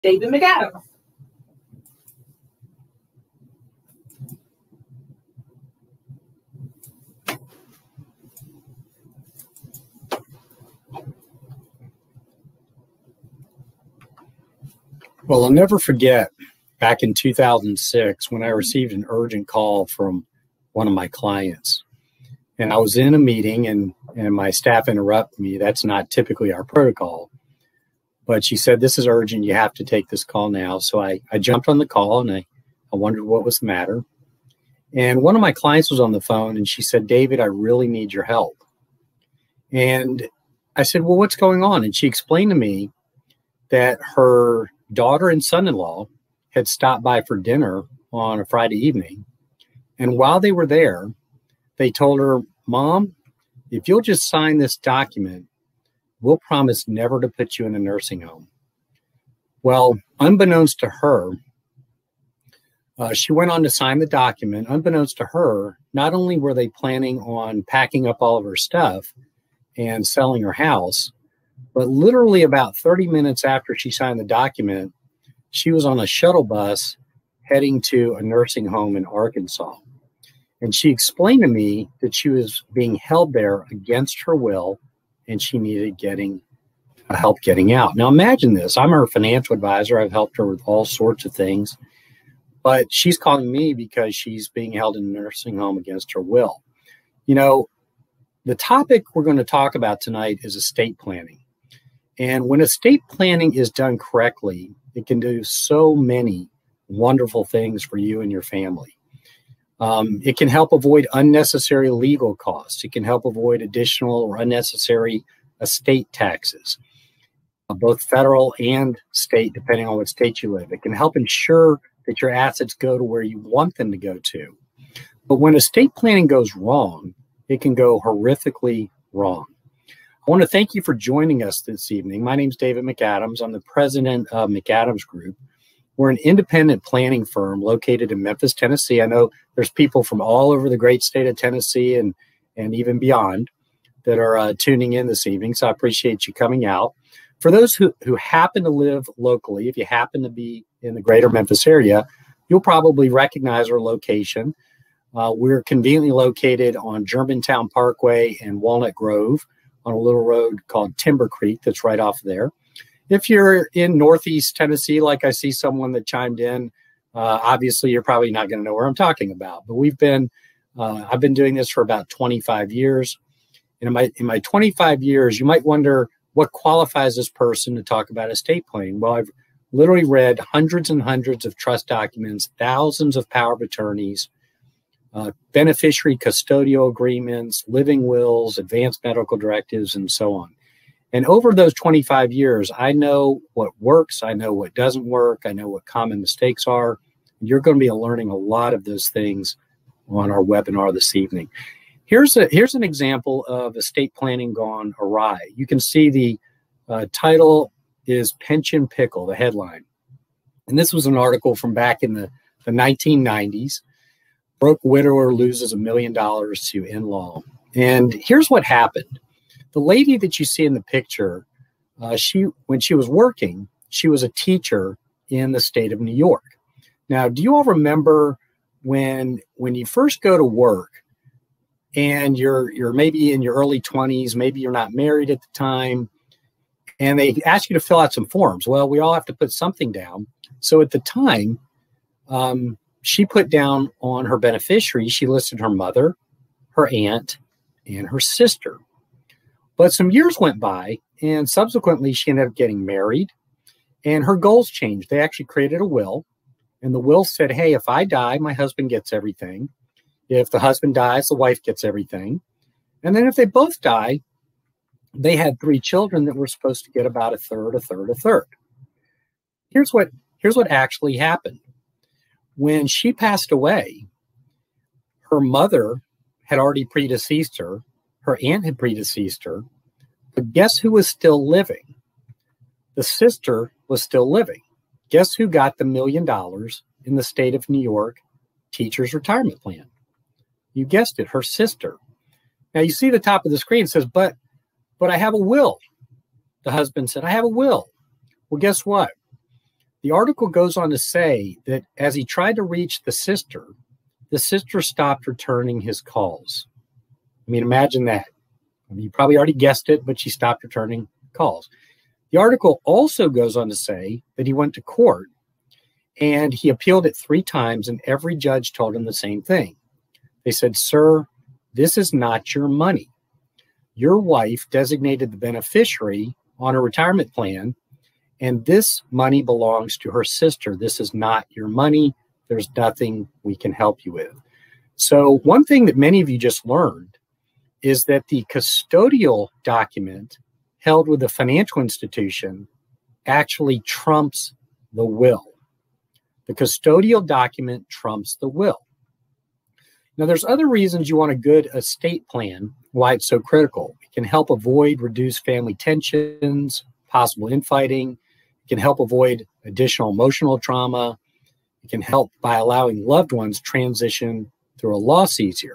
David McAdams. Well, I'll never forget back in 2006 when I received an urgent call from one of my clients. And I was in a meeting and my staff interrupted me. That's not typically our protocol. But she said, "This is urgent. You have to take this call now." So I jumped on the call and I wondered what was the matter. And one of my clients was on the phone and she said, "David, I really need your help." And I said, "Well, what's going on?" And she explained to me that her daughter and son-in-law had stopped by for dinner on a Friday evening. And while they were there, they told her, "Mom, if you'll just sign this document, we'll promise never to put you in a nursing home." Well, unbeknownst to her, she went on to sign the document. Unbeknownst to her, not only were they planning on packing up all of her stuff and selling her house, but literally about 30 minutes after she signed the document, she was on a shuttle bus heading to a nursing home in Arkansas. And she explained to me that she was being held there against her will and she needed help getting out. Now imagine this. I'm her financial advisor. I've helped her with all sorts of things. But she's calling me because she's being held in a nursing home against her will. You know, the topic we're going to talk about tonight is estate planning. And when estate planning is done correctly, it can do so many wonderful things for you and your family. It can help avoid unnecessary legal costs. It can help avoid additional or unnecessary estate taxes, both federal and state, depending on what state you live. It can help ensure that your assets go to where you want them to go to. But when estate planning goes wrong, it can go horrifically wrong. I want to thank you for joining us this evening. My name is David McAdams. I'm the president of McAdams Group. We're an independent planning firm located in Memphis, Tennessee. I know there's people from all over the great state of Tennessee and even beyond that are tuning in this evening, so I appreciate you coming out. For those who happen to live locally, if you happen to be in the greater Memphis area, you'll probably recognize our location. We're conveniently located on Germantown Parkway and Walnut Grove on a little road called Timber Creek that's right off there. If you're in Northeast Tennessee, like I see someone that chimed in, obviously you're probably not going to know where I'm talking about. But I've been doing this for about 25 years. And in my 25 years, you might wonder what qualifies this person to talk about estate planning. Well, I've literally read hundreds and hundreds of trust documents, thousands of power of attorneys, beneficiary custodial agreements, living wills, advanced medical directives, and so on. And over those 25 years, I know what works, I know what doesn't work, I know what common mistakes are. You're going to be learning a lot of those things on our webinar this evening. Here's an example of estate planning gone awry. You can see the title is Pension Pickle, the headline. And this was an article from back in the 1990s. Broke widower loses $1 million to in-law. And here's what happened. The lady that you see in the picture, when she was working, she was a teacher in the state of New York. Now, do you all remember when you first go to work and you're maybe in your early 20s, maybe you're not married at the time, and they ask you to fill out some forms? Well, we all have to put something down. So at the time, she put down on her beneficiary, she listed her mother, her aunt, and her sister. But some years went by, and subsequently she ended up getting married, and her goals changed. They actually created a will, and the will said, hey, if I die, my husband gets everything. If the husband dies, the wife gets everything. And then if they both die, they had 3 children that were supposed to get about a third, a third, a third. Here's what actually happened. When she passed away, her mother had already predeceased her. Her aunt had predeceased her. But guess who was still living? The sister was still living. Guess who got the $1 million in the state of New York teacher's retirement plan? You guessed it, her sister. Now you see the top of the screen, it says, but I have a will. The husband said, I have a will. Well, guess what? The article goes on to say that as he tried to reach the sister stopped returning his calls. I mean, imagine that. I mean, you probably already guessed it, but she stopped returning calls. The article also goes on to say that he went to court and he appealed it 3 times, and every judge told him the same thing. They said, "Sir, this is not your money. Your wife designated the beneficiary on a retirement plan, and this money belongs to her sister. This is not your money. There's nothing we can help you with." So one thing that many of you just learned is that the custodial document held with a financial institution actually trumps the will. The custodial document trumps the will. Now, there's other reasons you want a good estate plan, why it's so critical. It can help avoid reduced family tensions, possible infighting. It can help avoid additional emotional trauma. It can help by allowing loved ones transition through a loss easier.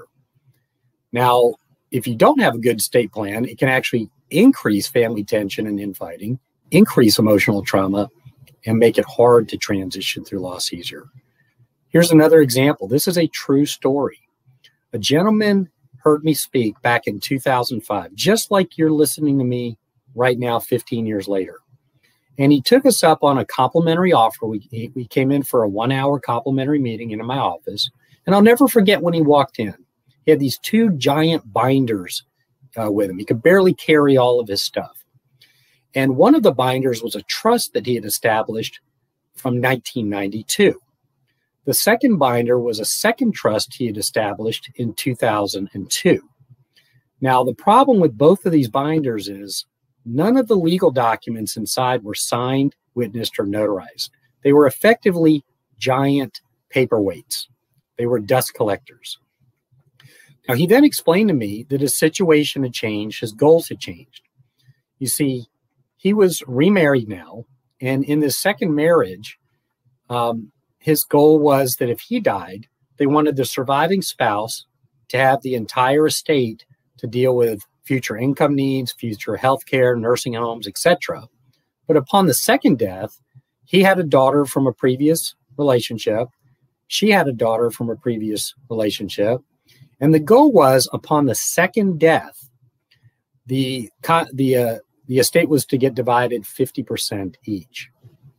Now, if you don't have a good estate plan, it can actually increase family tension and infighting, increase emotional trauma, and make it hard to transition through loss easier. Here's another example. This is a true story. A gentleman heard me speak back in 2005, just like you're listening to me right now 15 years later. And he took us up on a complimentary offer. We came in for a 1-hour complimentary meeting in my office. And I'll never forget when he walked in. He had these 2 giant binders with him. He could barely carry all of his stuff. And one of the binders was a trust that he had established from 1992. The second binder was a second trust he had established in 2002. Now, the problem with both of these binders is none of the legal documents inside were signed, witnessed, or notarized. They were effectively giant paperweights. They were dust collectors. Now, he then explained to me that his situation had changed, his goals had changed. You see, he was remarried now, and in this second marriage, his goal was that if he died, they wanted the surviving spouse to have the entire estate to deal with future income needs, future health care, nursing homes, etc. But upon the second death, he had a daughter from a previous relationship. She had a daughter from a previous relationship. And the goal was, upon the second death, the estate was to get divided 50% each.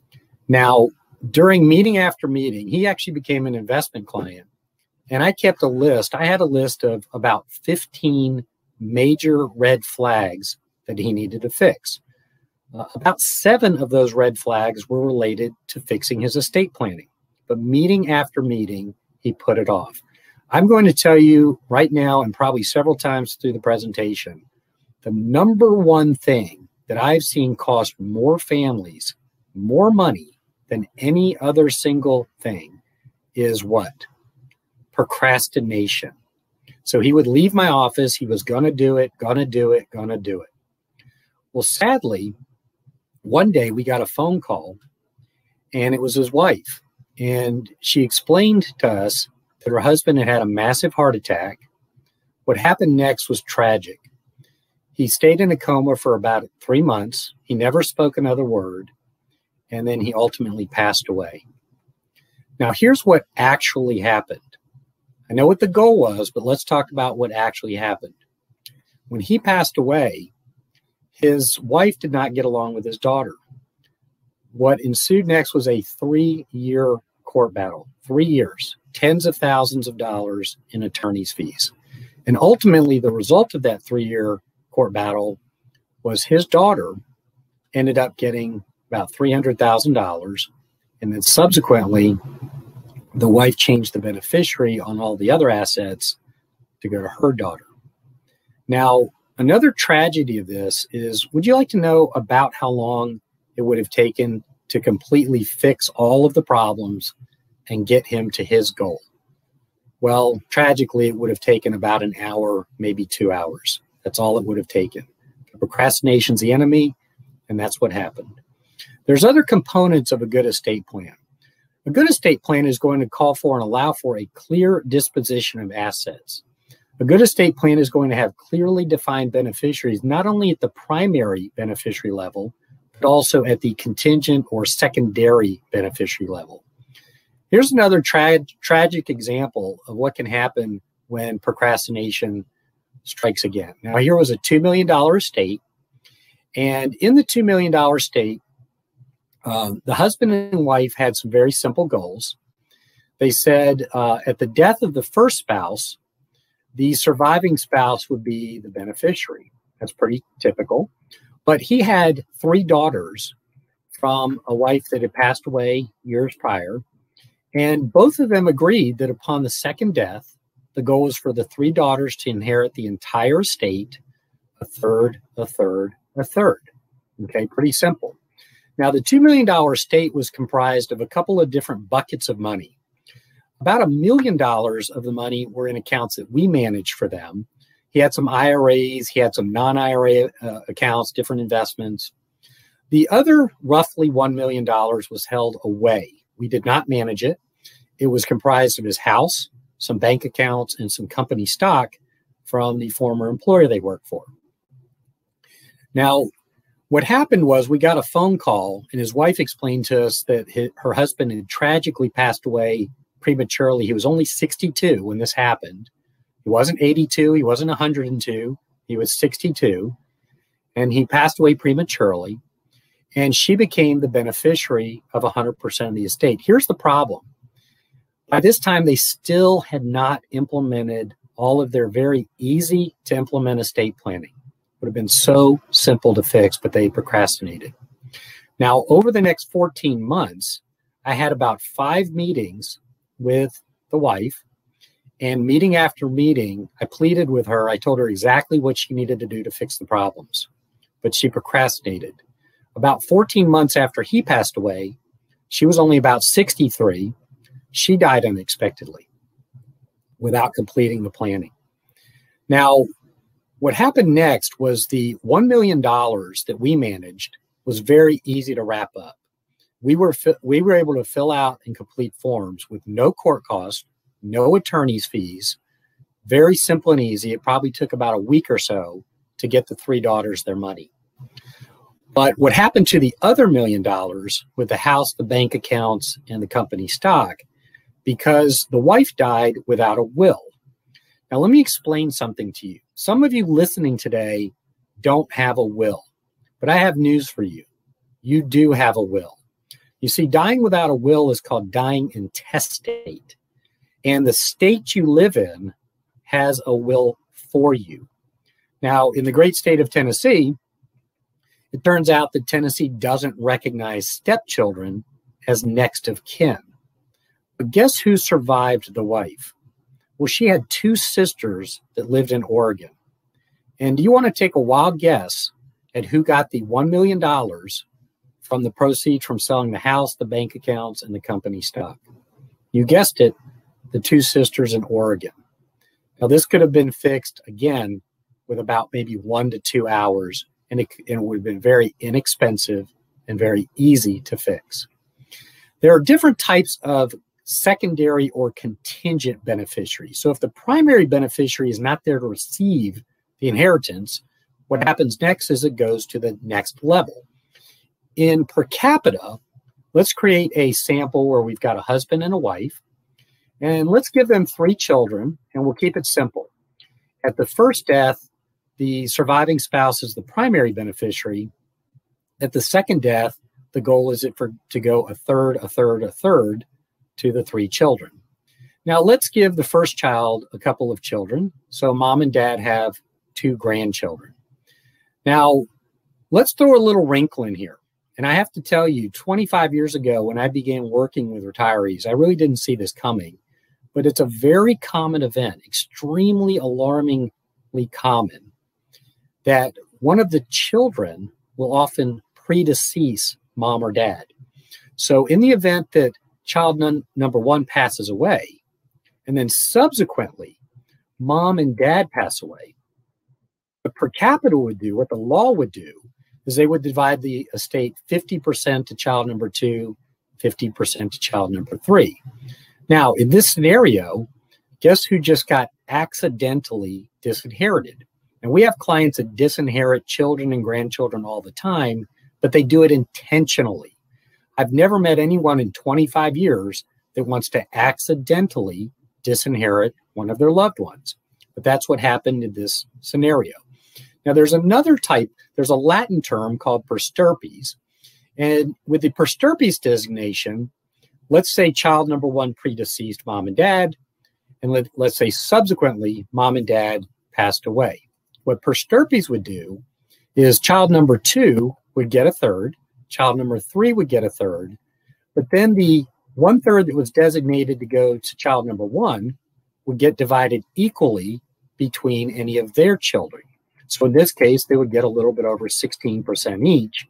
Now, during meeting after meeting, he actually became an investment client. And I kept a list. I had a list of about 15 major red flags that he needed to fix. About 7 of those red flags were related to fixing his estate planning. But meeting after meeting, he put it off. I'm going to tell you right now, and probably several times through the presentation, the number one thing that I've seen cost more families more money than any other single thing is what? Procrastination. So he would leave my office. He was going to do it, going to do it, going to do it. Well, sadly, one day we got a phone call, and it was his wife. And she explained to us that her husband had had a massive heart attack. What happened next was tragic. He stayed in a coma for about 3 months. He never spoke another word. And then he ultimately passed away. Now, here's what actually happened. I know what the goal was, but let's talk about what actually happened. When he passed away, his wife did not get along with his daughter. What ensued next was a 3-year court battle. 3 years, tens of thousands of dollars in attorney's fees. And ultimately, the result of that 3-year court battle was his daughter ended up getting about $300,000. And then subsequently, the wife changed the beneficiary on all the other assets to go to her daughter. Now, another tragedy of this is, would you like to know about how long it would have taken to completely fix all of the problems and get him to his goal? Well, tragically, it would have taken about an hour, maybe 2 hours. That's all it would have taken. Procrastination's the enemy, and that's what happened. There's other components of a good estate plan. A good estate plan is going to call for and allow for a clear disposition of assets. A good estate plan is going to have clearly defined beneficiaries, not only at the primary beneficiary level, but also at the contingent or secondary beneficiary level. Here's another tragic example of what can happen when procrastination strikes again. Now, here was a $2 million estate, and in the $2 million estate, the husband and wife had some very simple goals. They said at the death of the first spouse, the surviving spouse would be the beneficiary. That's pretty typical. But he had 3 daughters from a wife that had passed away years prior. And both of them agreed that upon the second death, the goal was for the 3 daughters to inherit the entire estate, a third, a third, a third. Okay, pretty simple. Now, the $2 million estate was comprised of a couple of different buckets of money. About $1 million of the money were in accounts that we managed for them. He had some IRAs, he had some non-IRA accounts, different investments. The other roughly $1 million was held away. We did not manage it. It was comprised of his house, some bank accounts, and some company stock from the former employer they worked for. Now, what happened was we got a phone call, and his wife explained to us that her husband had tragically passed away prematurely. He was only 62 when this happened. He wasn't 82. He wasn't 102. He was 62. And he passed away prematurely. And she became the beneficiary of 100% of the estate. Here's the problem. By this time, they still had not implemented all of their very easy to implement estate planning. It would have been so simple to fix, but they procrastinated. Now, over the next 14 months, I had about 5 meetings with the wife. And meeting after meeting, I pleaded with her. I told her exactly what she needed to do to fix the problems. But she procrastinated. About 14 months after he passed away, she was only about 63. She died unexpectedly without completing the planning. Now, what happened next was the $1 million that we managed was very easy to wrap up. We were able to fill out and complete forms with no court cost, no attorney's fees, very simple and easy. It probably took about a week or so to get the 3 daughters their money. But what happened to the other $1 million with the house, the bank accounts, and the company stock, because the wife died without a will. Now, let me explain something to you. Some of you listening today don't have a will, but I have news for you. You do have a will. You see, dying without a will is called dying intestate. And the state you live in has a will for you. Now, in the great state of Tennessee, it turns out that Tennessee doesn't recognize stepchildren as next of kin. But guess who survived the wife? Well, she had 2 sisters that lived in Oregon. And do you want to take a wild guess at who got the $1 million from the proceeds from selling the house, the bank accounts, and the company stock? You guessed it, the 2 sisters in Oregon. Now, this could have been fixed, again, with about maybe 1 to 2 hours, and it would have been very inexpensive and very easy to fix. There are different types of secondary or contingent beneficiaries. So if the primary beneficiary is not there to receive the inheritance, what happens next is it goes to the next level. In per capita, let's create a sample where we've got a husband and a wife, and let's give them 3 children, and we'll keep it simple. At the first death, the surviving spouse is the primary beneficiary. At the second death, the goal is to go a third, a third, a third to the 3 children. Now, let's give the first child a couple of children. So mom and dad have 2 grandchildren. Now, let's throw a little wrinkle in here. And I have to tell you, 25 years ago, when I began working with retirees, I really didn't see this coming. But it's a very common event, extremely alarmingly common, that one of the children will often predecease mom or dad. So in the event that child number 1 passes away, and then subsequently mom and dad pass away, what per capita would do, what the law would do, is they would divide the estate 50% to child number 2, 50% to child number 3. Now, in this scenario, guess who just got accidentally disinherited? And we have clients that disinherit children and grandchildren all the time but they do it intentionally. I've never met anyone in 25 years that wants to accidentally disinherit one of their loved ones. But that's what happened in this scenario. Now, there's another type, there's a Latin term called per stirpes. And with the per stirpes designation, let's say child number one predeceased mom and dad, and let's say subsequently mom and dad passed away. What per stirpes would do is child number two would get a third, child number three would get a third, but then the 1/3 that was designated to go to child number one would get divided equally between any of their children. So in this case, they would get a little bit over 16% each.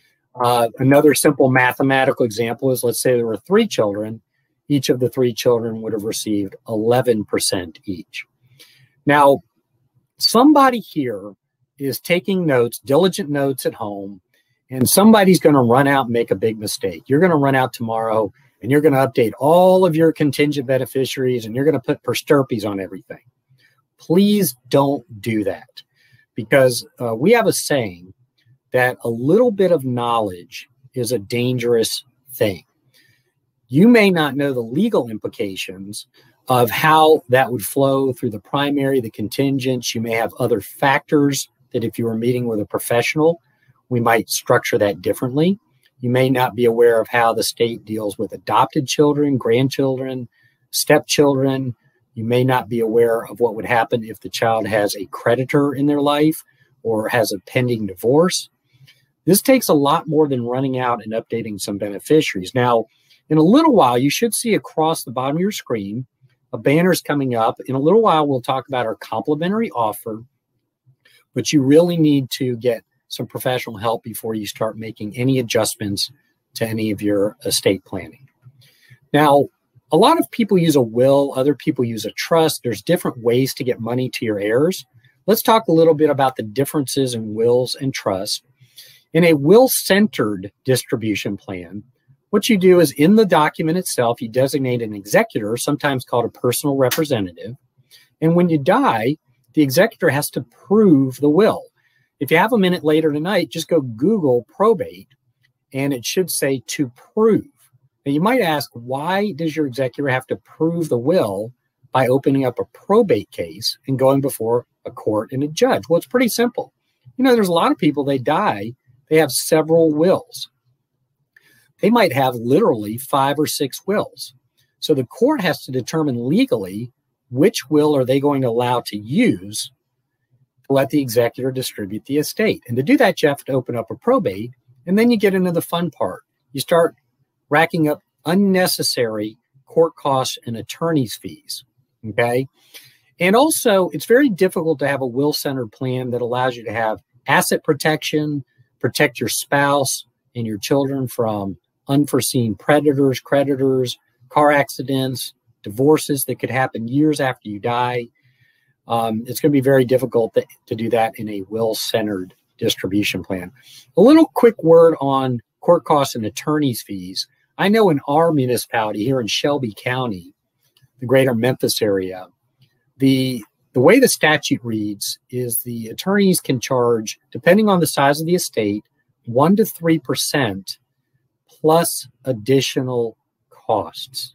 Another simple mathematical example is, let's say there were 3 children. Each of the 3 children would have received 11% each. Now, somebody here is taking notes, diligent notes at home, and somebody's going to run out and make a big mistake. You're going to run out tomorrow and you're going to update all of your contingent beneficiaries and you're going to put per stirpes on everything. Please don't do that, because we have a saying that a little bit of knowledge is a dangerous thing. You may not know the legal implications of how that would flow through the primary, the contingents. You may have other factors that if you were meeting with a professional, we might structure that differently. You may not be aware of how the state deals with adopted children, grandchildren, stepchildren. You may not be aware of what would happen if the child has a creditor in their life or has a pending divorce. This takes a lot more than running out and updating some beneficiaries. Now, in a little while, you should see across the bottom of your screen, a banner's coming up. In a little while, we'll talk about our complimentary offer, but you really need to get some professional help before you start making any adjustments to any of your estate planning. Now, a lot of people use a will, other people use a trust. There's different ways to get money to your heirs. Let's talk a little bit about the differences in wills and trusts. In a will-centered distribution plan, what you do is in the document itself, you designate an executor, sometimes called a personal representative. And when you die, the executor has to prove the will. If you have a minute later tonight, just go Google probate, and it should say to prove. Now, you might ask, why does your executor have to prove the will by opening up a probate case and going before a court and a judge? Well, it's pretty simple. You know, there's a lot of people, they die, they have several wills. They might have literally 5 or 6 wills. So the court has to determine legally which will are they going to allow to use to let the executor distribute the estate. And to do that, you have to open up a probate, and then you get into the fun part. You start racking up unnecessary court costs and attorney's fees, okay? And also, it's very difficult to have a will-centered plan that allows you to have asset protection, protect your spouse and your children from unforeseen predators, creditors, car accidents, divorces that could happen years after you die. It's going to be very difficult to do that in a will-centered distribution plan. A little quick word on court costs and attorney's fees. I know in our municipality here in Shelby County, the greater Memphis area, the way the statute reads is the attorneys can charge, depending on the size of the estate, 1 to 3% plus additional costs.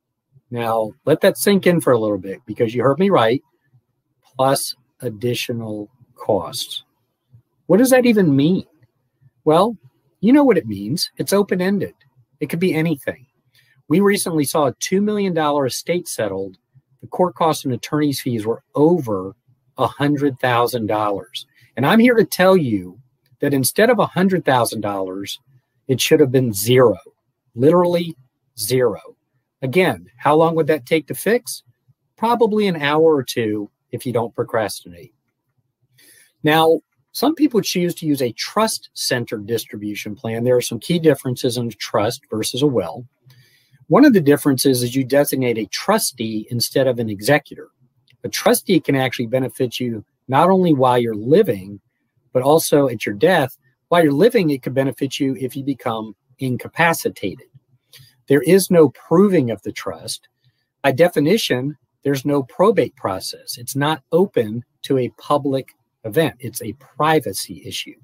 Now, let that sink in for a little bit, because you heard me right, plus additional costs. What does that even mean? Well, you know what it means. It's open-ended. It could be anything. We recently saw a $2 million estate settled. The court costs and attorney's fees were over $100,000. And I'm here to tell you that instead of $100,000, it should have been 0, literally 0. Again, how long would that take to fix? Probably an hour or 2 if you don't procrastinate. Now, some people choose to use a trust-centered distribution plan. There are some key differences in a trust versus a will. One of the differences is you designate a trustee instead of an executor. A trustee can actually benefit you not only while you're living, but also at your death. While you're living, it could benefit you if you become incapacitated. There is no proving of the trust. By definition, there's no probate process. It's not open to a public event. It's a privacy issue.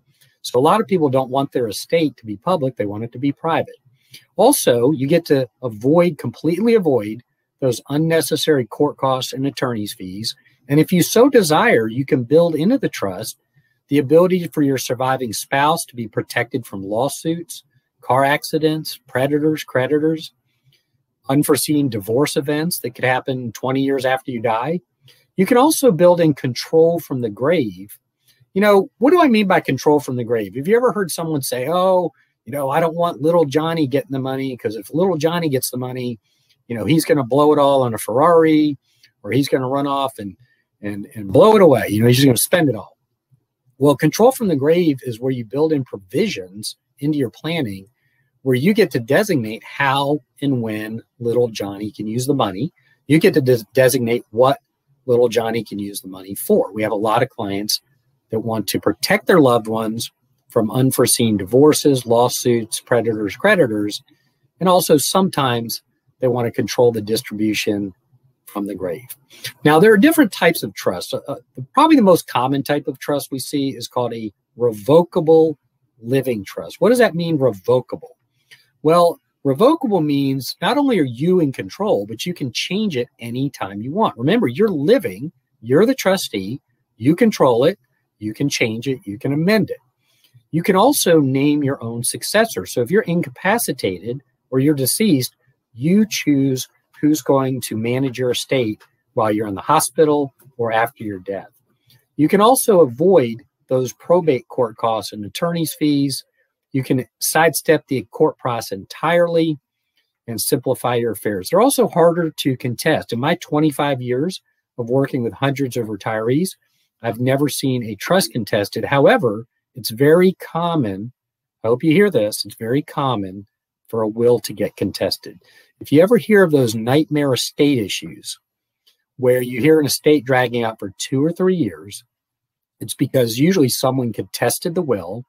So a lot of people don't want their estate to be public. They want it to be private. Also, you get to completely avoid those unnecessary court costs and attorney's fees. And if you so desire, you can build into the trust the ability for your surviving spouse to be protected from lawsuits, car accidents, predators, creditors, unforeseen divorce events that could happen 20 years after you die. You can also build in control from the grave. You know, what do I mean by control from the grave? Have you ever heard someone say, oh, you know, I don't want little Johnny getting the money because if little Johnny gets the money, you know, he's going to blow it all on a Ferrari, or he's going to run off and blow it away. You know, he's just going to spend it all. Well, control from the grave is where you build in provisions into your planning where you get to designate how and when little Johnny can use the money. You get to designate what little Johnny can use the money for. We have a lot of clients that want to protect their loved ones from unforeseen divorces, lawsuits, predators, creditors, and also sometimes they want to control the distribution from the grave. Now, there are different types of trust. Probably the most common type of trust we see is called a revocable living trust. What does that mean, revocable? Well, revocable means not only are you in control, but you can change it anytime you want. Remember, you're living, you're the trustee, you control it, you can change it, you can amend it. You can also name your own successor. So if you're incapacitated or you're deceased, you choose who's going to manage your estate while you're in the hospital or after your death. You can also avoid those probate court costs and attorney's fees. You can sidestep the court process entirely and simplify your affairs. They're also harder to contest. In my 25 years of working with hundreds of retirees, I've never seen a trust contested. However, it's very common, I hope you hear this, it's very common for a will to get contested. If you ever hear of those nightmare estate issues where you hear an estate dragging out for 2 or 3 years, it's because usually someone contested the will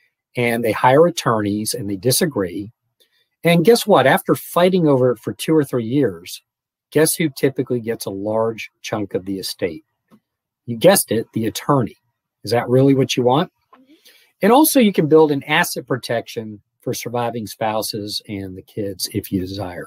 and they hire attorneys and they disagree. And guess what? After fighting over it for 2 or 3 years, guess who typically gets a large chunk of the estate? You guessed it, the attorney. Is that really what you want? And also you can build an asset protection for surviving spouses and the kids if you desire.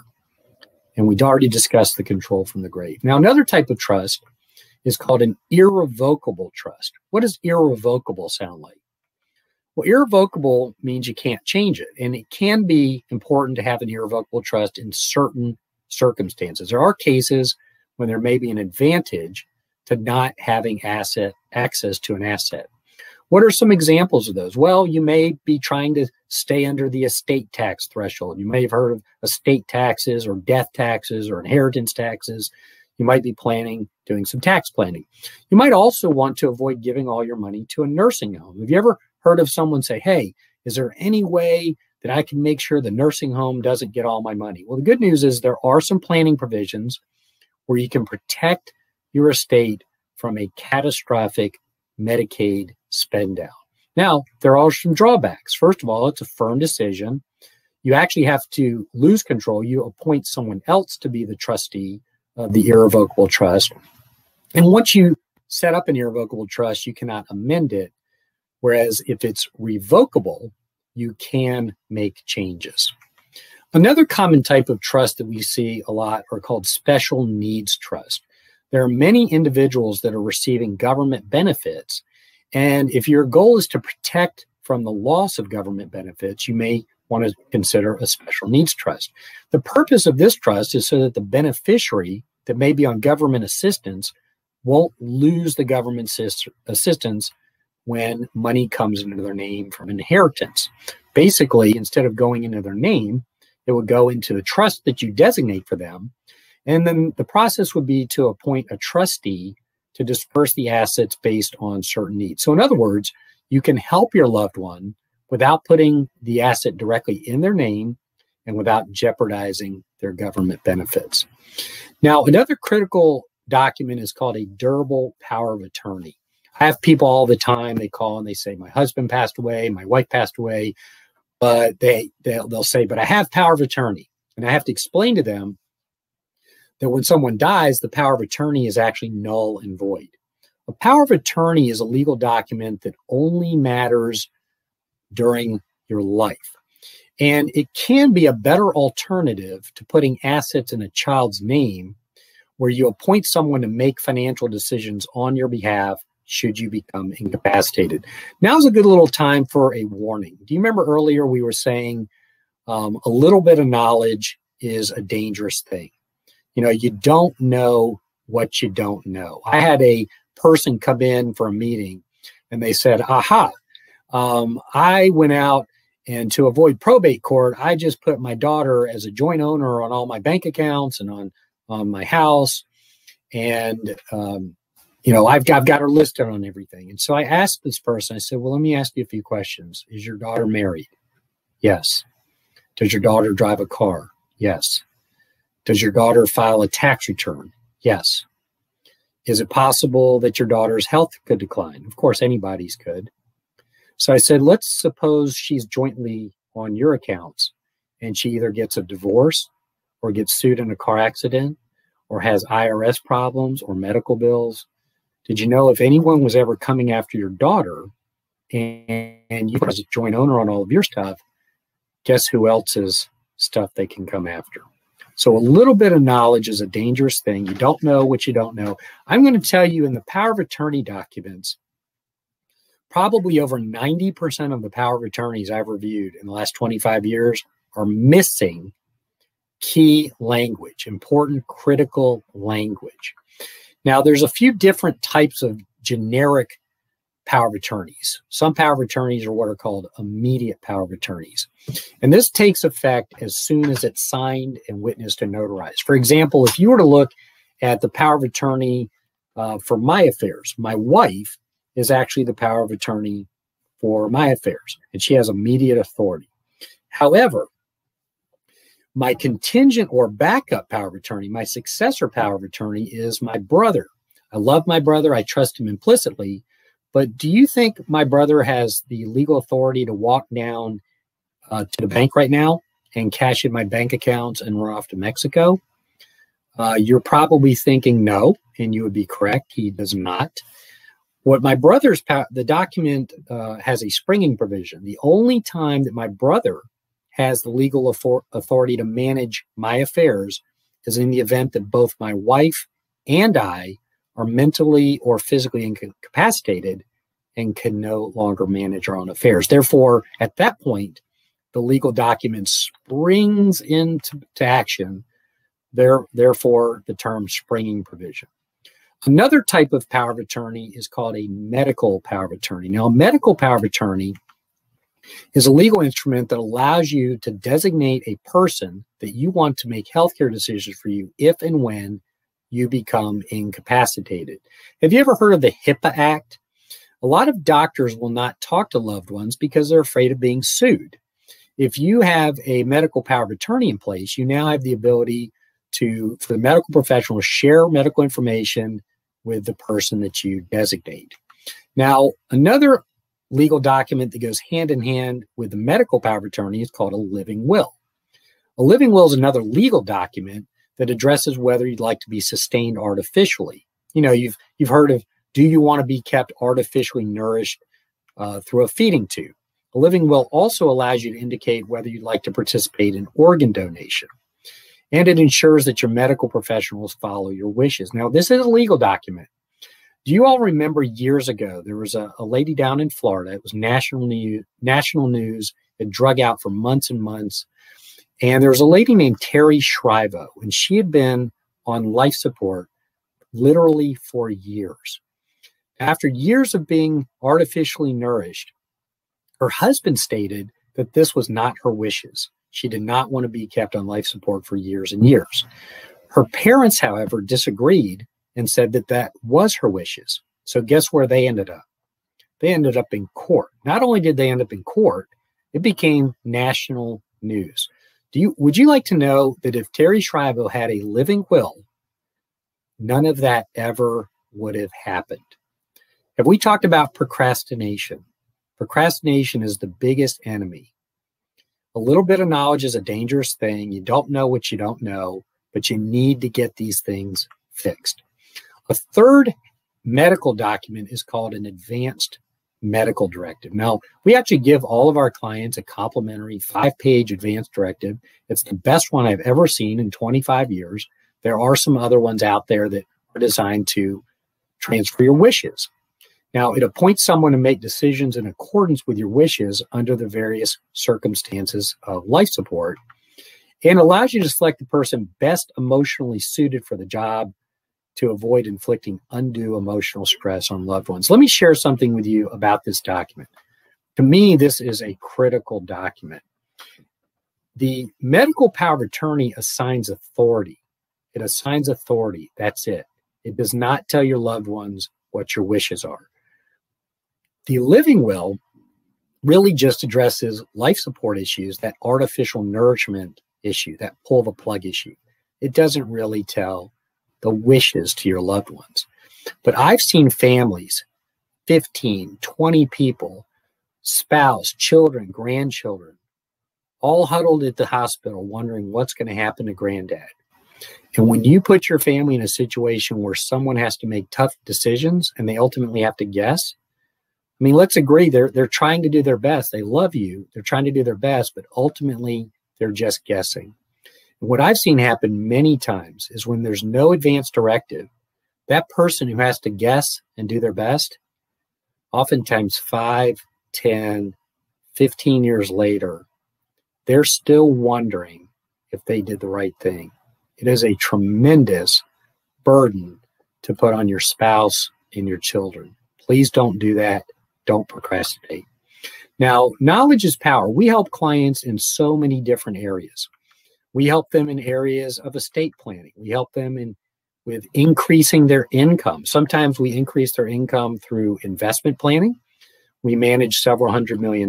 And we'd already discussed the control from the grave. Now, another type of trust is called an irrevocable trust. What does irrevocable sound like? Well, irrevocable means you can't change it. And it can be important to have an irrevocable trust in certain circumstances. There are cases when there may be an advantage to not having access to an asset. What are some examples of those? Well, you may be trying to stay under the estate tax threshold. You may have heard of estate taxes or death taxes or inheritance taxes. You might be doing some tax planning. You might also want to avoid giving all your money to a nursing home. Have you ever heard of someone say, hey, is there any way that I can make sure the nursing home doesn't get all my money? Well, the good news is there are some planning provisions where you can protect your estate from a catastrophic Medicaid spend down. Now, there are some drawbacks. First of all, it's a firm decision. You actually have to lose control. You appoint someone else to be the trustee of the irrevocable trust. And once you set up an irrevocable trust, you cannot amend it. Whereas if it's revocable, you can make changes. Another common type of trust that we see a lot are called special needs trust. There are many individuals that are receiving government benefits. And if your goal is to protect from the loss of government benefits, you may want to consider a special needs trust. The purpose of this trust is so that the beneficiary that may be on government assistance won't lose the government assistance when money comes into their name from inheritance. Basically, instead of going into their name, it would go into the trust that you designate for them. And then the process would be to appoint a trustee to disperse the assets based on certain needs. So in other words, you can help your loved one without putting the asset directly in their name and without jeopardizing their government benefits. Now, another critical document is called a durable power of attorney. I have people all the time, they call and they say, my husband passed away, my wife passed away, but they'll say, but I have power of attorney. And I have to explain to them that when someone dies, the power of attorney is actually null and void. A power of attorney is a legal document that only matters during your life. And it can be a better alternative to putting assets in a child's name, where you appoint someone to make financial decisions on your behalf should you become incapacitated. Now's a good little time for a warning. Do you remember earlier we were saying a little bit of knowledge is a dangerous thing? You know, you don't know what you don't know. I had a person come in for a meeting and they said, aha, I went out and to avoid probate court, I just put my daughter as a joint owner on all my bank accounts and on my house. And, you know, I've got her listed on everything. And so I asked this person, I said, well, let me ask you a few questions. Is your daughter married? Yes. Does your daughter drive a car? Yes. Does your daughter file a tax return? Yes. Is it possible that your daughter's health could decline? Of course, anybody's could. So I said, let's suppose she's jointly on your accounts and she either gets a divorce or gets sued in a car accident or has IRS problems or medical bills. Did you know if anyone was ever coming after your daughter and you as a joint owner on all of your stuff, guess who else's stuff they can come after? So a little bit of knowledge is a dangerous thing. You don't know what you don't know. I'm going to tell you in the power of attorney documents, probably over 90% of the power of attorneys I've reviewed in the last 25 years are missing key language, important, critical language. Now, there's a few different types of generic power of attorneys. Some power of attorneys are what are called immediate power of attorneys. And this takes effect as soon as it's signed and witnessed and notarized. For example, if you were to look at the power of attorney for my affairs, my wife is actually the power of attorney for my affairs, and she has immediate authority. However, my contingent or backup power of attorney, my successor power of attorney is my brother. I love my brother. I trust him implicitly. But do you think my brother has the legal authority to walk down to the bank right now and cash in my bank accounts and run off to Mexico? You're probably thinking no, and you would be correct. He does not. What my brother's the document has a springing provision. The only time that my brother has the legal authority to manage my affairs is in the event that both my wife and I are mentally or physically incapacitated and can no longer manage our own affairs. Therefore, at that point, the legal document springs into action. Therefore, the term springing provision. Another type of power of attorney is called a medical power of attorney. Now, a medical power of attorney is a legal instrument that allows you to designate a person that you want to make healthcare decisions for you if and when you become incapacitated. Have you ever heard of the HIPAA Act? A lot of doctors will not talk to loved ones because they're afraid of being sued. If you have a medical power of attorney in place, you now have the ability for the medical professional to share medical information with the person that you designate. Now, another legal document that goes hand in hand with the medical power of attorney is called a living will. A living will is another legal document that addresses whether you'd like to be sustained artificially. You know, you've heard of, do you want to be kept artificially nourished through a feeding tube? A living will also allows you to indicate whether you'd like to participate in organ donation. And it ensures that your medical professionals follow your wishes. Now, this is a legal document. Do you all remember years ago, there was a lady down in Florida, it was national news, it drug out for months and months. And there was a lady named Terri Schiavo, and she had been on life support literally for years. After years of being artificially nourished, her husband stated that this was not her wishes. She did not want to be kept on life support for years and years. Her parents, however, disagreed and said that that was her wishes. So guess where they ended up? They ended up in court. Not only did they end up in court, it became national news. Would you like to know that if Terri Schiavo had a living will, none of that ever would have happened? Have we talked about procrastination? Procrastination is the biggest enemy. A little bit of knowledge is a dangerous thing. You don't know what you don't know, but you need to get these things fixed. A third medical document is called an advanced medical directive. Now, we actually give all of our clients a complimentary 5-page advance directive. It's the best one I've ever seen in 25 years. There are some other ones out there that are designed to transfer your wishes. Now, it appoints someone to make decisions in accordance with your wishes under the various circumstances of life support, and allows you to select the person best emotionally suited for the job to avoid inflicting undue emotional stress on loved ones. Let me share something with you about this document. To me, this is a critical document. The medical power of attorney assigns authority. It assigns authority. That's it. It does not tell your loved ones what your wishes are. The living will really just addresses life support issues, that artificial nourishment issue, that pull the plug issue. It doesn't really tell the wishes to your loved ones. But I've seen families, 15, 20 people, spouse, children, grandchildren, all huddled at the hospital wondering what's going to happen to granddad. And when you put your family in a situation where someone has to make tough decisions and they ultimately have to guess, I mean, let's agree, they're trying to do their best. They love you. They're trying to do their best, but ultimately they're just guessing. And what I've seen happen many times is when there's no advance directive, that person who has to guess and do their best, oftentimes 5, 10, 15 years later, they're still wondering if they did the right thing. It is a tremendous burden to put on your spouse and your children. Please don't do that. Don't procrastinate. Now, knowledge is power. We help clients in so many different areas. We help them in areas of estate planning. We help them with increasing their income. Sometimes we increase their income through investment planning. We manage several $100 million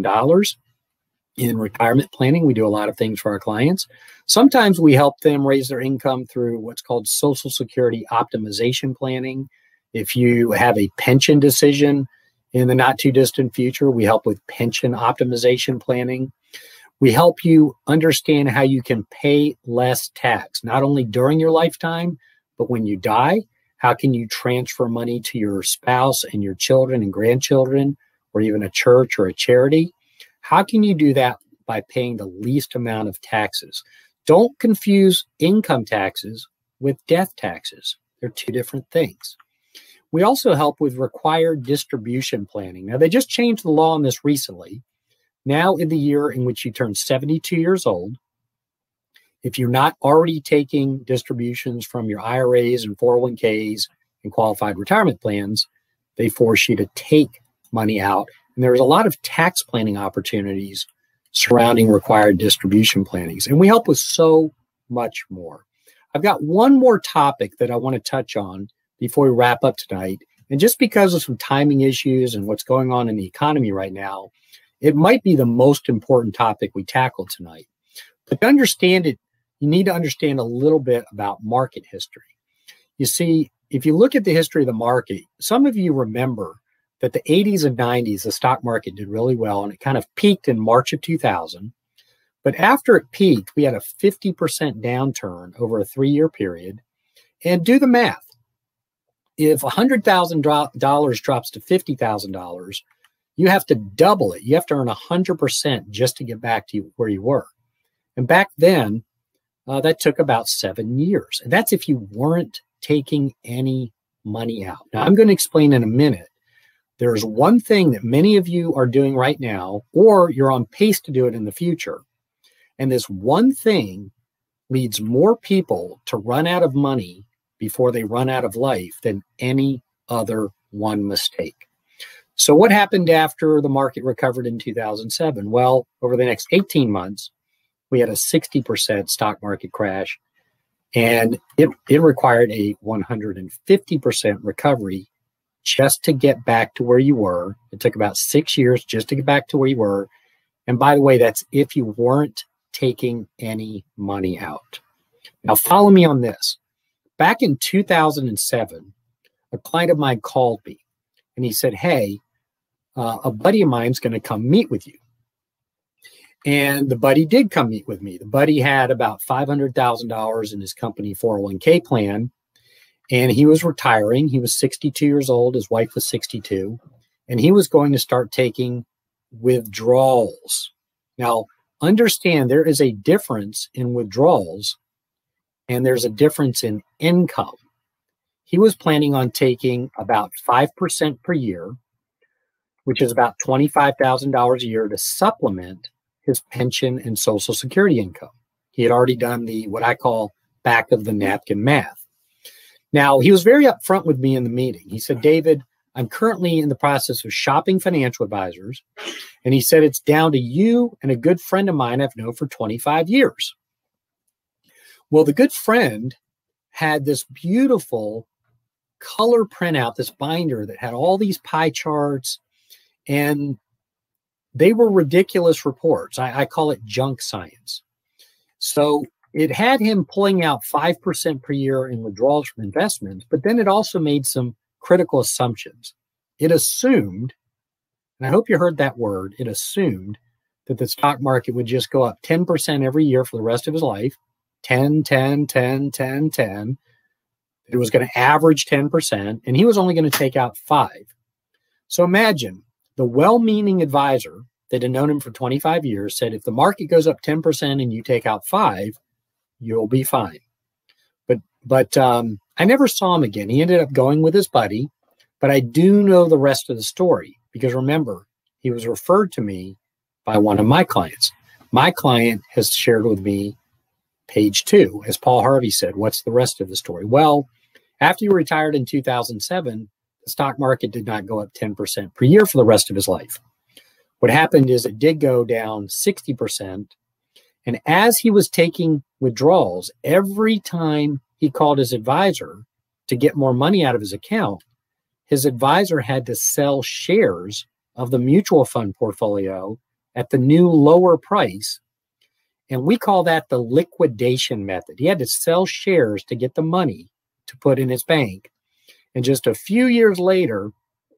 in retirement planning. We do a lot of things for our clients. Sometimes we help them raise their income through what's called Social Security optimization planning. If you have a pension decision in the not too distant future, we help with pension optimization planning. We help you understand how you can pay less tax, not only during your lifetime, but when you die. How can you transfer money to your spouse and your children and grandchildren, or even a church or a charity? How can you do that by paying the least amount of taxes? Don't confuse income taxes with death taxes. They're two different things. We also help with required distribution planning. Now, they just changed the law on this recently. Now, in the year in which you turn 72 years old, if you're not already taking distributions from your IRAs and 401ks and qualified retirement plans, they force you to take money out. And there's a lot of tax planning opportunities surrounding required distribution plannings. And we help with so much more. I've got one more topic that I want to touch on before we wrap up tonight. And just because of some timing issues and what's going on in the economy right now, it might be the most important topic we tackle tonight. But to understand it, you need to understand a little bit about market history. You see, if you look at the history of the market, some of you remember that the 80s and 90s, the stock market did really well, and it kind of peaked in March of 2000. But after it peaked, we had a 50% downturn over a 3-year period. And do the math. If $100,000 drops to $50,000, you have to double it. You have to earn 100% just to get back to where you were. And back then, that took about 7 years. And that's if you weren't taking any money out. Now, I'm going to explain in a minute. There's one thing that many of you are doing right now, or you're on pace to do it in the future. And this one thing leads more people to run out of money before they run out of life than any other one mistake. So what happened after the market recovered in 2007? Well, over the next 18 months, we had a 60% stock market crash, and it required a 150% recovery just to get back to where you were. It took about 6 years just to get back to where you were. And by the way, that's if you weren't taking any money out. Now, follow me on this. Back in 2007, a client of mine called me and he said, hey, a buddy of mine's going to come meet with you. And the buddy did come meet with me. The buddy had about $500,000 in his company 401k plan, and he was retiring. He was 62 years old. His wife was 62. and he was going to start taking withdrawals. Now, understand there is a difference in withdrawals and there's a difference in income. He was planning on taking about 5% per year, which is about $25,000 a year to supplement his pension and Social Security income. He had already done the what I call back of the napkin math. Now, he was very upfront with me in the meeting. He said, David, I'm currently in the process of shopping financial advisors. And he said, it's down to you and a good friend of mine I've known for 25 years. Well, the good friend had this beautiful color printout, this binder that had all these pie charts, and they were ridiculous reports. I call it junk science. So it had him pulling out 5% per year in withdrawals from investments, but then it also made some critical assumptions. It assumed, and I hope you heard that word, it assumed that the stock market would just go up 10% every year for the rest of his life, 10, 10, 10, 10, 10. It was going to average 10%, and he was only going to take out 5. So imagine the well-meaning advisor that had known him for 25 years said, if the market goes up 10% and you take out 5, you'll be fine. But I never saw him again. He ended up going with his buddy, but I do know the rest of the story because remember, he was referred to me by one of my clients. My client has shared with me page 2, as Paul Harvey said, what's the rest of the story? Well, after he retired in 2007, the stock market did not go up 10% per year for the rest of his life. What happened is it did go down 60%. And as he was taking withdrawals, every time he called his advisor to get more money out of his account, his advisor had to sell shares of the mutual fund portfolio at the new lower price. And we call that the liquidation method. He had to sell shares to get the money to put in his bank. And just a few years later,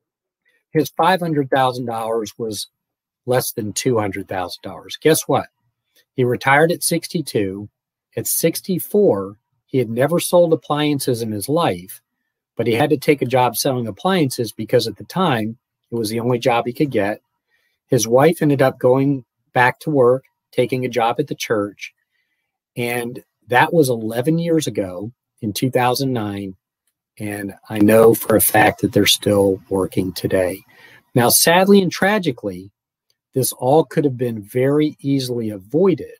his $500,000 was less than $200,000. Guess what? He retired at 62. At 64, he had never sold appliances in his life, but he had to take a job selling appliances because at the time, it was the only job he could get. His wife ended up going back to work, taking a job at the church. And that was 11 years ago in 2009. And I know for a fact that they're still working today. Now, sadly and tragically, this all could have been very easily avoided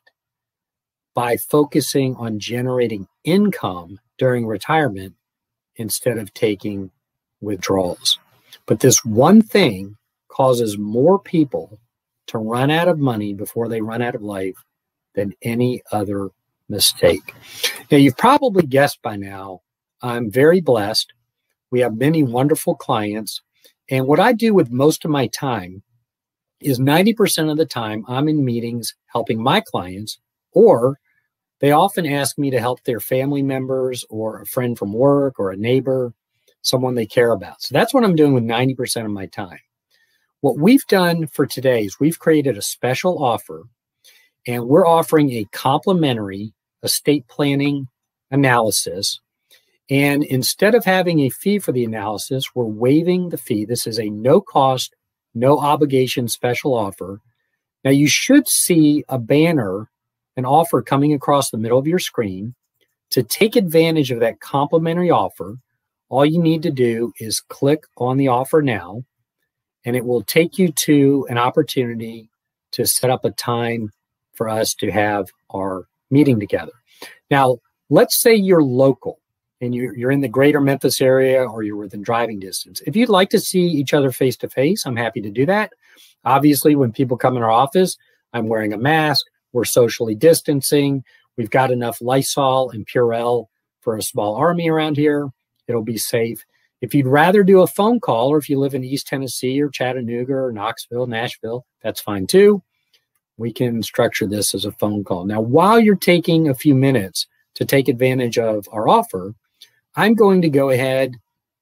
by focusing on generating income during retirement instead of taking withdrawals. But this one thing causes more people to run out of money before they run out of life than any other mistake. Now, you've probably guessed by now, I'm very blessed. We have many wonderful clients. And what I do with most of my time is 90% of the time I'm in meetings helping my clients, or they often ask me to help their family members or a friend from work or a neighbor, someone they care about. So that's what I'm doing with 90% of my time. What we've done for today is we've created a special offer, and we're offering a complimentary estate planning analysis. And instead of having a fee for the analysis, we're waiving the fee. This is a no cost, no obligation special offer. Now you should see a banner, an offer coming across the middle of your screen. To take advantage of that complimentary offer, all you need to do is click on the offer now, and it will take you to an opportunity to set up a time for us to have our meeting together. Now, let's say you're local and you're in the greater Memphis area or you're within driving distance. If you'd like to see each other face to face, I'm happy to do that. Obviously, when people come in our office, I'm wearing a mask, we're socially distancing, we've got enough Lysol and Purell for a small army around here. It'll be safe. If you'd rather do a phone call, or if you live in East Tennessee or Chattanooga or Knoxville, Nashville, that's fine too. We can structure this as a phone call. Now, while you're taking a few minutes to take advantage of our offer, I'm going to go ahead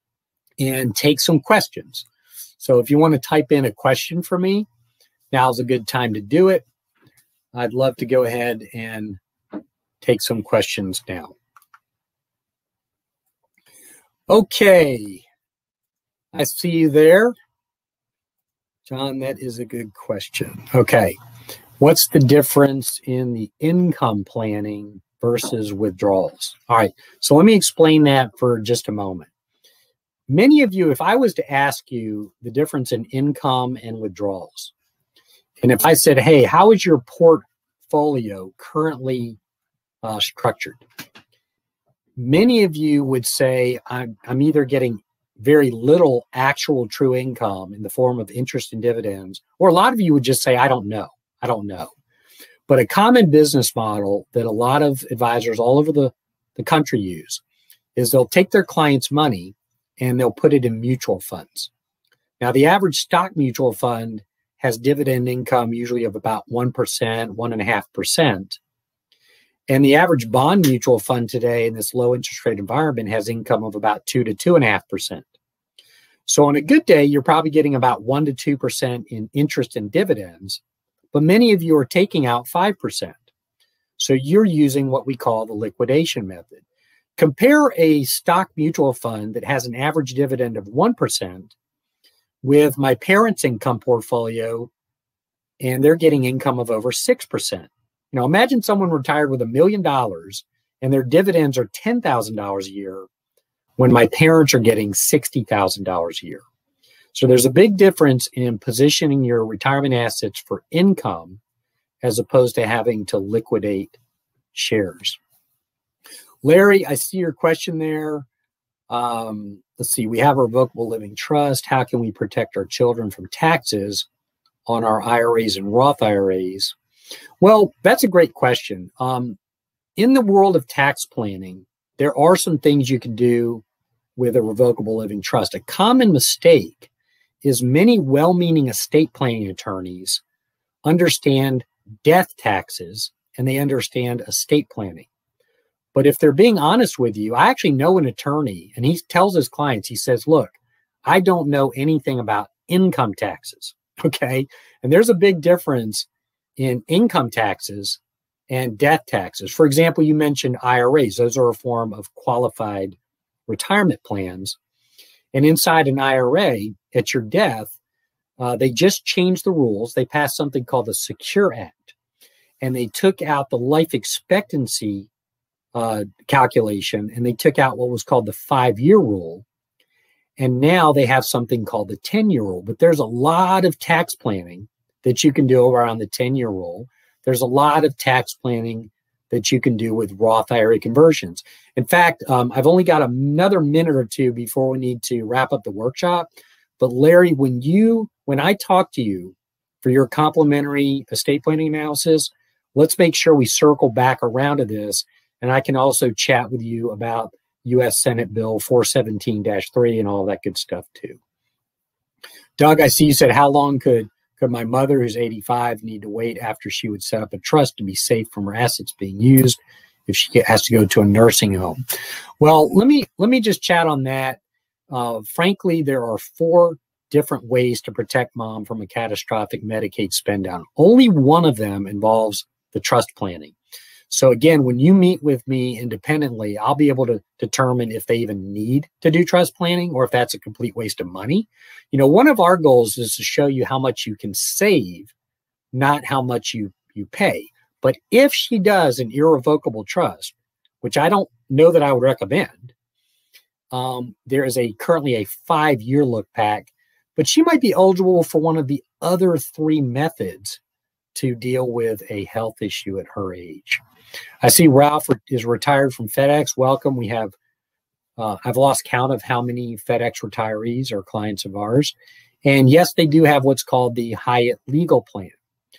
and take some questions. So if you want to type in a question for me, now's a good time to do it. I'd love to go ahead and take some questions now. Okay, I see you there. John, that is a good question. Okay. What's the difference in the income planning versus withdrawals? All right. So let me explain that for just a moment. Many of you, if I was to ask you the difference in income and withdrawals, and if I said, hey, how is your portfolio currently structured? Many of you would say, I'm either getting very little actual true income in the form of interest and dividends, or a lot of you would just say, I don't know. I don't know. But a common business model that a lot of advisors all over the country use is they'll take their clients' money and they'll put it in mutual funds. Now, the average stock mutual fund has dividend income usually of about 1%, 1.5%. And the average bond mutual fund today in this low interest rate environment has income of about 2 to 2.5%. So on a good day, you're probably getting about 1 to 2% in interest and dividends, but many of you are taking out 5%. So you're using what we call the liquidation method. Compare a stock mutual fund that has an average dividend of 1% with my parents' income portfolio, and they're getting income of over 6%. You know, imagine someone retired with $1 million and their dividends are $10,000 a year when my parents are getting $60,000 a year. So there's a big difference in positioning your retirement assets for income as opposed to having to liquidate shares. Larry, I see your question there. Let's see, we have a revocable living trust. How can we protect our children from taxes on our IRAs and Roth IRAs? Well, that's a great question. In the world of tax planning, there are some things you can do with a revocable living trust. A common mistake is many well-meaning estate planning attorneys understand death taxes and they understand estate planning. But if they're being honest with you, I actually know an attorney and he tells his clients, he says, look, I don't know anything about income taxes, okay? And there's a big difference in income taxes and death taxes. For example, you mentioned IRAs. Those are a form of qualified retirement plans. And inside an IRA, at your death, they just changed the rules. They passed something called the Secure Act. And they took out the life expectancy calculation, and they took out what was called the 5-year rule. And now they have something called the 10-year rule. But there's a lot of tax planning that you can do around the 10-year rule. There's a lot of tax planning that you can do with Roth IRA conversions. In fact, I've only got another minute or two before we need to wrap up the workshop. But Larry, when I talk to you for your complimentary estate planning analysis, let's make sure we circle back around to this. And I can also chat with you about U.S. Senate Bill 417-3 and all that good stuff too. Doug, I see you said, how long could my mother, who's 85, need to wait after she would set up a trust to be safe from her assets being used if she has to go to a nursing home? Well, let me just chat on that. Frankly, there are 4 different ways to protect mom from a catastrophic Medicaid spend down. Only one of them involves the trust planning. So again, when you meet with me independently, I'll be able to determine if they even need to do trust planning or if that's a complete waste of money. You know, one of our goals is to show you how much you can save, not how much you pay. But if she does an irrevocable trust, which I don't know that I would recommend, there is currently a 5-year look back, but she might be eligible for one of the other 3 methods to deal with a health issue at her age. I see Ralph is retired from FedEx. Welcome. We have, I've lost count of how many FedEx retirees are clients of ours. And yes, they do have what's called the Hyatt Legal Plan.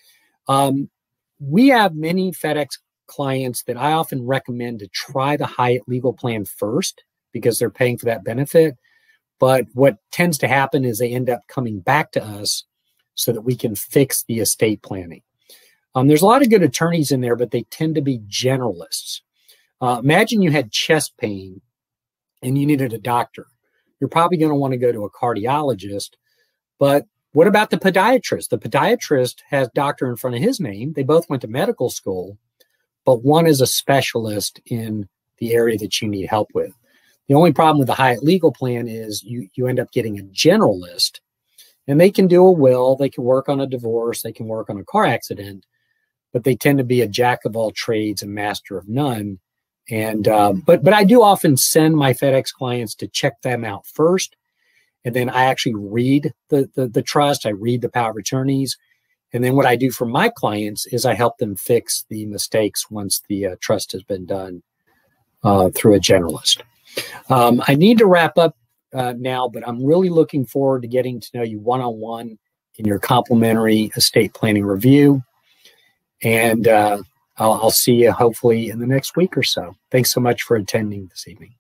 We have many FedEx clients that I often recommend to try the Hyatt Legal Plan first because they're paying for that benefit. But what tends to happen is they end up coming back to us so that we can fix the estate planning. There's a lot of good attorneys in there, but they tend to be generalists. Imagine you had chest pain and you needed a doctor. You're probably going to want to go to a cardiologist, but what about the podiatrist? The podiatrist has doctor in front of his name. They both went to medical school, but one is a specialist in the area that you need help with. The only problem with the Hyatt Legal Plan is you end up getting a generalist. And they can do a will, they can work on a divorce, they can work on a car accident, but they tend to be a jack of all trades and master of none. And but I do often send my FedEx clients to check them out first, and then I actually read the trust. I read the power of attorneys, and then what I do for my clients is I help them fix the mistakes once the trust has been done through a generalist. I need to wrap up now, but I'm really looking forward to getting to know you one-on-one in your complimentary estate planning review. And I'll see you hopefully in the next week or so. Thanks so much for attending this evening.